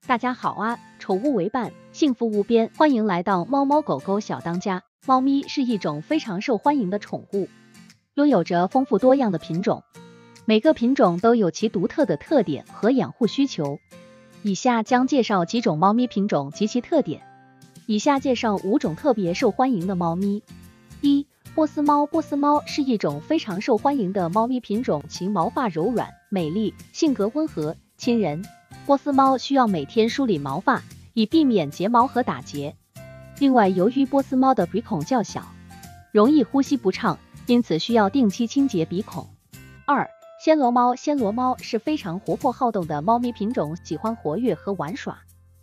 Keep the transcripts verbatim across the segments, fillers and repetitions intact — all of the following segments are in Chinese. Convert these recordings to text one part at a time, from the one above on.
大家好啊，宠物为伴，幸福无边，欢迎来到猫猫狗狗小当家。猫咪是一种非常受欢迎的宠物，拥有着丰富多样的品种，每个品种都有其独特的特点和养护需求。以下将介绍几种猫咪品种及其特点。以下介绍五种特别受欢迎的猫咪。一、波斯猫。波斯猫是一种非常受欢迎的猫咪品种，其毛发柔软、美丽，性格温和、亲人。波斯猫需要每天梳理毛发，以避免结毛和打结。另外，由于波斯猫的鼻孔较小，容易呼吸不畅，因此需要定期清洁鼻孔。二、暹罗猫。暹罗猫是非常活泼好动的猫咪品种，喜欢活跃和玩耍。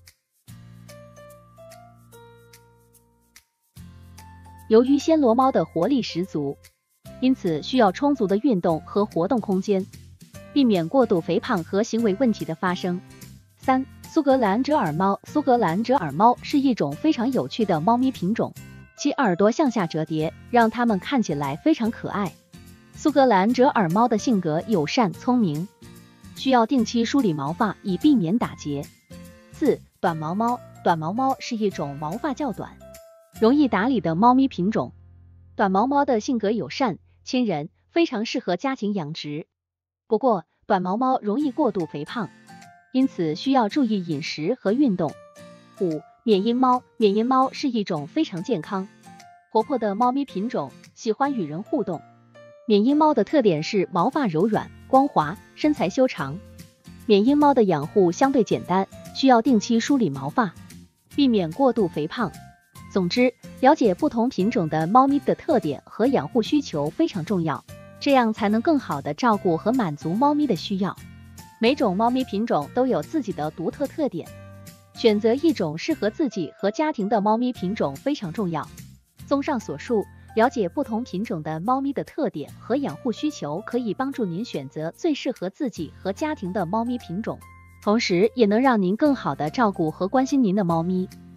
由于暹罗猫的活力十足，因此需要充足的运动和活动空间，避免过度肥胖和行为问题的发生。三、苏格兰折耳猫。苏格兰折耳猫是一种非常有趣的猫咪品种，其耳朵向下折叠，让它们看起来非常可爱。苏格兰折耳猫的性格友善聪明，需要定期梳理毛发以避免打结。四、短毛猫。短毛猫是一种毛发较短，容易打理的猫咪品种。短毛猫的性格友善、亲人，非常适合家庭养殖。不过，短毛猫容易过度肥胖，因此需要注意饮食和运动。五、缅因猫。缅因猫是一种非常健康、活泼的猫咪品种，喜欢与人互动。缅因猫的特点是毛发柔软、光滑，身材修长。缅因猫的养护相对简单，需要定期梳理毛发，避免过度肥胖。总之，了解不同品种的猫咪的特点和养护需求非常重要，这样才能更好的照顾和满足猫咪的需要。每种猫咪品种都有自己的独特特点，选择一种适合自己和家庭的猫咪品种非常重要。综上所述，了解不同品种的猫咪的特点和养护需求，可以帮助您选择最适合自己和家庭的猫咪品种，同时也能让您更好的照顾和关心您的猫咪。